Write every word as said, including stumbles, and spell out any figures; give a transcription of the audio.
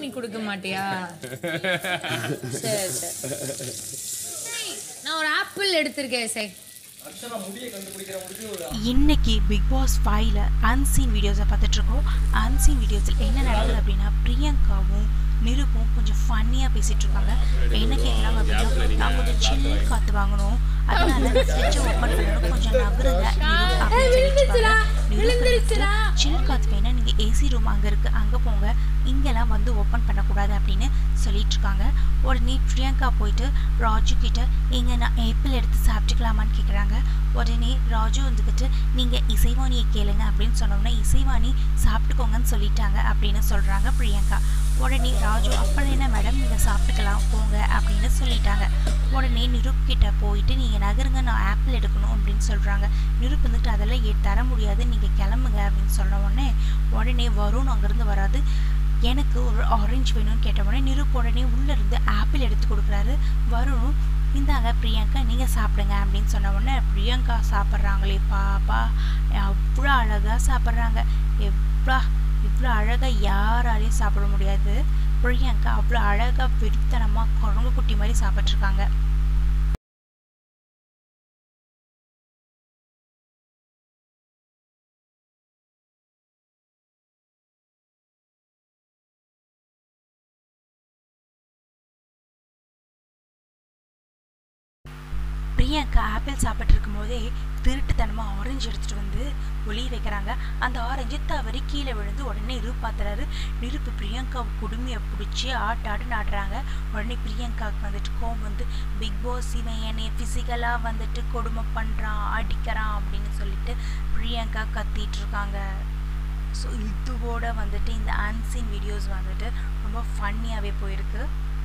பண்ணி கொடுக்க மாட்டியா? சரி சரி. நான் ஒரு ஆப்பிள் எடுத்திருக்கேன் சார். இன்னைக்கு பிக் பாஸ் ஃபைவ்ல அன்சீன் வீடியோஸை பார்த்துட்டு இருக்கோம். அன்சீன் வீடியோஸில் என்ன நடக்குது அப்படின்னா, பிரியங்காவும் நிருப்பும் கொஞ்சம் ஃபன்னியாக பேசிட்டு இருக்காங்க. என்ன கேட்குறாங்க அப்படின்னா, நான் கொஞ்சம் சில் காற்று வாங்கணும், அதனால ஃப்ரிட்ஜை ஓப்பன் பண்ணணும், கொஞ்சம் நகருங்க சில் காற்று வேணா, நீங்கள் ஏசி ரூம் அங்கே இருக்குது, அங்கே போங்க, இங்கெல்லாம் வந்து ஓப்பன் பண்ணக்கூடாது அப்படின்னு சொல்லிட்டு இருக்காங்க. உடனே பிரியங்கா போயிட்டு ராஜு கிட்ட எங்க நான் ஆப்பிள் எடுத்து சாப்பிட்டுக்கலாமான்னு கேட்குறாங்க. உடனே ராஜு வந்துக்கிட்டு நீங்கள் இசைவாணியை கேளுங்க அப்படின்னு சொன்னோம்னா, இசைவாணி சாப்பிட்டுக்கோங்கன்னு சொல்லிட்டாங்க அப்படின்னு சொல்கிறாங்க பிரியங்கா. உடனே ராஜு அப்புறம் என்ன மேடம், நீங்கள் சாப்பிட்டுக்கலாம் போங்க அப்படின்னு சொல்லிட்டாங்க. உடனே நிருப் கிட்ட போயிட்டு நீங்கள் நகருங்க, நான் ஆப்பிள் எடுக்கணும் அப்படின்னு சொல்கிறாங்க. நிருப் வந்துட்டு அதெல்லாம் ஏ தர முடியாது, நீங்கள் கிளம்புங்க அப்படின்னு சொன்ன உடனே உடனே வருண் அங்கேருந்து வராது, எனக்கு ஒரு ஆரஞ்சு வேணும்னு கேட்ட உடனே நிருப் உடனே உள்ளேருந்து ஆப்பிள் எடுத்து கொடுக்குறாரு. வருணும் இந்தாங்க பிரியங்கா நீங்கள் சாப்பிடுங்க அப்படின்னு சொன்ன உடனே பிரியங்கா சாப்பிட்றாங்களே பாப்பா, அவ்வளோ அழகாக சாப்பிட்றாங்க. எவ்வளோ இவ்வளோ அழகாக யாராலையும் சாப்பிட முடியாது. பிரியங்கா அவ்வளோ அழகாக வெறித்தனமாக குரங்கு குட்டி மாதிரி சாப்பிட்ருக்காங்க. பிரியங்கா ஆப்பிள் சாப்பிட்டு இருக்கும் போதே திருட்டுத்தனமாக ஆரஞ்சு எடுத்துகிட்டு வந்து ஒளிய வைக்கிறாங்க. அந்த ஆரஞ்சு தவறி கீழே விழுந்து உடனே நிருப் பார்த்துறாரு. நிருப்பு பிரியங்காவை குடுமையை பிடிச்சி ஆட்டு ஆட்டு நாட்டுறாங்க. உடனே பிரியங்காவுக்கு வந்துட்டு கோவம் வந்து, பிக் பாஸ் இவன் என்னை ஃபிசிக்கலாக வந்துட்டு கொடுமை பண்ணுறான், அடிக்கிறான் அப்படின்னு சொல்லிட்டு பிரியங்கா கத்திட்டு இருக்காங்க. ஸோ இதோட வந்துட்டு இந்த அன்சீன் வீடியோஸ் வந்துட்டு ரொம்ப ஃபன்னியாகவே போயிருக்கு.